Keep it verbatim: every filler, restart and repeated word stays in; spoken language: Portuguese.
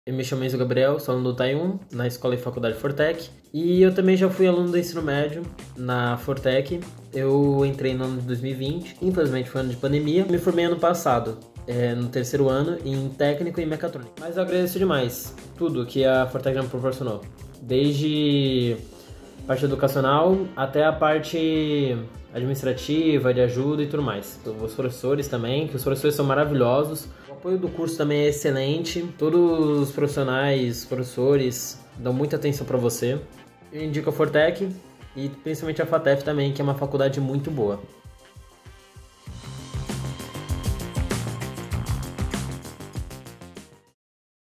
Eu me chamo Enzo Gabriel, sou aluno do Taiwan, na Escola e Faculdade Fortec. E eu também já fui aluno do ensino médio na Fortec. Eu entrei no ano de dois mil e vinte, infelizmente foi ano de pandemia. Me formei ano passado, é, no terceiro ano, em técnico e mecatrônica. Mas eu agradeço demais tudo que a Fortec já me proporcionou. Desde a parte educacional até a parte administrativa, de ajuda e tudo mais. Os professores também, que os professores são maravilhosos. O apoio do curso também é excelente. Todos os profissionais, professores, dão muita atenção para você. Eu indico a Fortec e principalmente a FATEF também, que é uma faculdade muito boa.